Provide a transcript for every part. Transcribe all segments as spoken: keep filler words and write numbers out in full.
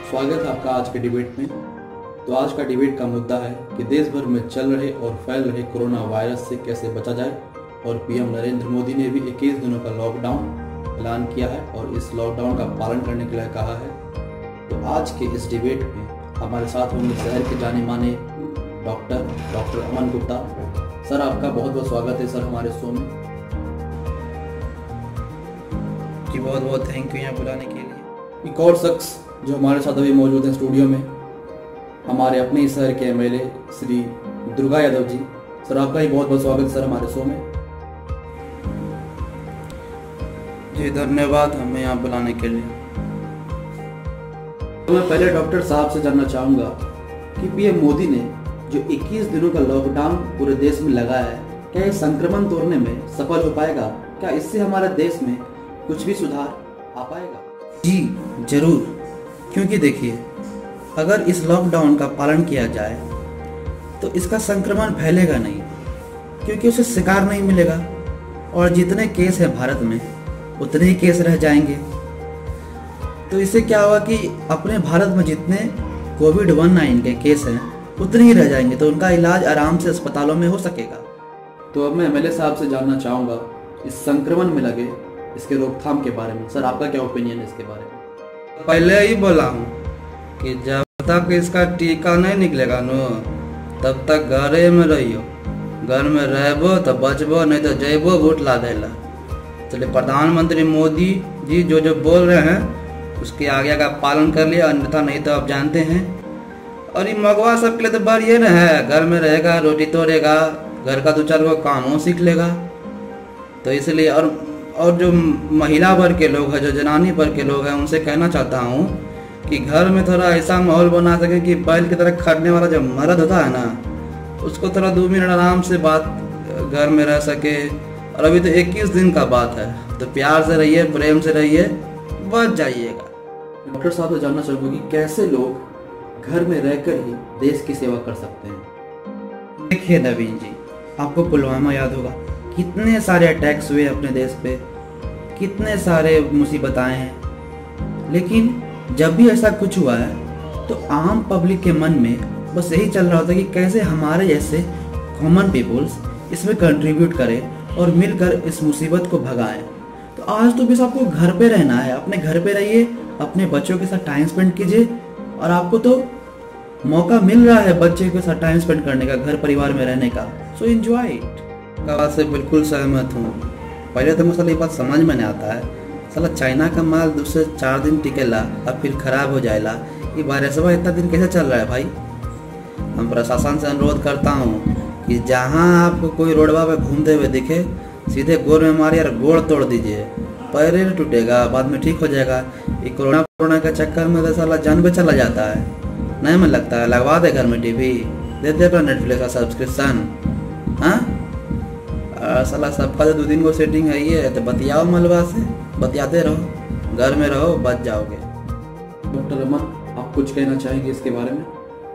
स्वागत है आपका आज के डिबेट में। तो आज का डिबेट का मुद्दा है कि देश भर में चल रहे और फैल रहे कोरोना वायरस से कैसे बचा जाए, और पीएम नरेंद्र मोदी ने भी इक्कीस दिनों का लॉकडाउन ऐलान किया है और इस लॉकडाउन का पालन करने के लिए कहा है। तो आज के इस डिबेट में हमारे साथ होंगे शहर के जाने माने doctor doctor Aman Gupta. Sir, आपका बहुत बहुत स्वागत है सर हमारे शो में। जी बहुत बहुत थैंक यू यहाँ बुलाने के लिए। एक और शख्स जो हमारे साथ अभी मौजूद हैं स्टूडियो में, हमारे अपने ही शहर के एमएलए श्री दुर्गा यादव जी। सर, आपका ही बहुत बहुत स्वागत सर हमारे शो में। जी धन्यवाद हमें यहाँ बुलाने के लिए। तो मैं पहले डॉक्टर साहब से जानना चाहूँगा कि पीएम मोदी ने जो इक्कीस दिनों का लॉकडाउन पूरे देश में लगाया है, क्या ये संक्रमण तोड़ने में सफल हो पाएगा? क्या इससे हमारे देश में कुछ भी सुधार आ पाएगा? जी जरूर, क्योंकि देखिए अगर इस लॉकडाउन का पालन किया जाए तो इसका संक्रमण फैलेगा नहीं, क्योंकि उसे शिकार नहीं मिलेगा और जितने केस हैं भारत में उतने ही केस रह जाएंगे। तो इससे क्या होगा कि अपने भारत में जितने कोविड उन्नीस के केस हैं उतने ही रह जाएंगे, तो उनका इलाज आराम से अस्पतालों में हो सकेगा। तो अब मैं एमएलए साहब से जानना चाहूँगा इस संक्रमण में लगे इसके रोकथाम के बारे में। सर, आपका क्या ओपिनियन है इसके बारे में? पहले ही बोला हूँ कि जब तक इसका टीका नहीं निकलेगा नो तब तक घरे में रहियो, घर में रहबो तो बचबो, नहीं तो जैबो वोट ला देला। चलिए, प्रधानमंत्री मोदी जी जो जो बोल रहे हैं उसके आज्ञा का पालन कर लिया, अन्यथा नहीं तो आप जानते हैं। और ये मगवा सबके लिए तो बढ़िया न है, घर में रहेगा, रोटी तोड़ेगा, घर का दो चार वो कामों सीख लेगा। तो इसलिए और और जो महिला वर्ग के लोग हैं, जो जनानी वर्ग के लोग हैं, उनसे कहना चाहता हूँ कि घर में थोड़ा ऐसा माहौल बना सके कि बैल की तरह खटने वाला जो मर्द होता है ना, उसको थोड़ा दो मिनट आराम से बात घर में रह सके। और अभी तो इक्कीस दिन का बात है, तो प्यार से रहिए, प्रेम से रहिए, बच जाइएगा। डॉक्टर साहब से जानना चाहूँगा कि कैसे लोग घर में रहकर ही देश की सेवा कर सकते हैं? देखिए नवीन जी, आपको पुलवामा याद होगा, कितने सारे अटैक्स हुए अपने देश पे, कितने सारे मुसीबत आए हैं, लेकिन जब भी ऐसा कुछ हुआ है तो आम पब्लिक के मन में बस यही चल रहा होता है कि कैसे हमारे जैसे कॉमन पीपल्स इसमें कंट्रीब्यूट करें और मिलकर इस मुसीबत को भगाएं। तो आज तो बस आपको घर पे रहना है, अपने घर पे रहिए, अपने बच्चों के साथ टाइम स्पेंड कीजिए, और आपको तो मौका मिल रहा है बच्चे के साथ टाइम स्पेंड करने का, घर परिवार में रहने का। So enjoy it. बात से बिल्कुल सहमत हूँ। पहले तो मुझे ये बात समझ में नहीं आता है, साला चाइना का माल दूसरे चार दिन टिकेला और फिर खराब हो जाएगा। ये वायरस इतना दिन कैसे चल रहा है भाई? हम प्रशासन से अनुरोध करता हूँ कि जहाँ आपको कोई रोडवा पे घूमते हुए दिखे, सीधे गोर में मारिए और गोड़ तोड़ दीजिए, पैर टूटेगा, बाद में ठीक हो जाएगा। ये कोरोना कोरोना के चक्कर में तो साला जान पे चला जाता है। नहीं मन लगता है, लगवा दे घर में टीवी, दे दे अपना नेटफ्लिक्स का सब्सक्रिप्शन। हाँ साला सबका तो दो दिन को सेटिंग है ये, तो बतियाओ मलबा से, बतियाते रहो, घर में रहो, बच जाओगे। डॉक्टर अमन, आप कुछ कहना चाहेंगे इसके बारे में?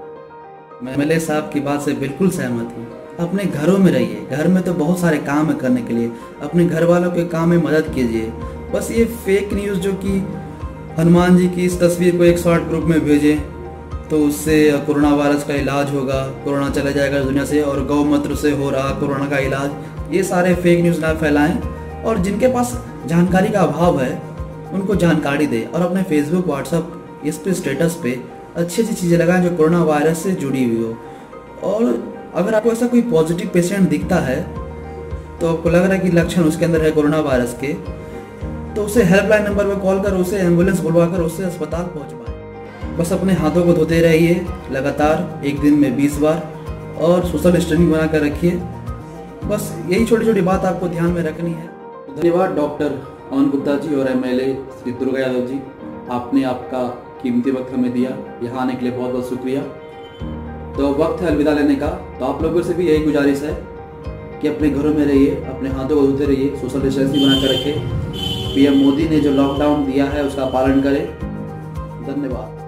मैं एमएलए साहब की बात से बिल्कुल सहमत हूँ। अपने घरों में रहिए, घर में तो बहुत सारे काम है करने के लिए, अपने घर वालों के काम में मदद कीजिए। बस ये फेक न्यूज़ जो कि हनुमान जी की इस तस्वीर को एक शॉर्ट ग्रुप में भेजें तो उससे कोरोना वायरस का इलाज होगा, कोरोना चला जाएगा दुनिया से, और गौमूत्र से हो रहा कोरोना का इलाज, ये सारे फेक न्यूज़ ना फैलाएं। और जिनके पास जानकारी का अभाव है उनको जानकारी दें, और अपने फेसबुक, व्हाट्सएप इस पे स्टेटस पे अच्छी अच्छी चीज़ें लगाएं जो कोरोना वायरस से जुड़ी हुई हो। और अगर आपको ऐसा कोई पॉजिटिव पेशेंट दिखता है तो आपको लग रहा है कि लक्षण उसके अंदर है कोरोना वायरस के, तो उसे हेल्पलाइन नंबर पर कॉल कर उसे एम्बुलेंस बुलवा कर उससे अस्पताल पहुँचवाएं। बस अपने हाथों को धोते रहिए लगातार, एक दिन में बीस बार, और सोशल डिस्टेंसिंग बना कर रखिए। बस यही छोटी छोटी बात आपको ध्यान में रखनी है। धन्यवाद डॉक्टर अमन गुप्ता जी और एमएलए श्री दुर्गा यादव जी, आपने आपका कीमती वक्त हमें दिया, यहाँ आने के लिए बहुत बहुत शुक्रिया। तो वक्त है अलविदा लेने का। तो आप लोगों से भी यही गुजारिश है कि अपने घरों में रहिए, अपने हाथों को धोते रहिए, सोशल डिस्टेंसिंग बना कर रखें। पीएम मोदी ने जो लॉकडाउन दिया है उसका पालन करें। धन्यवाद।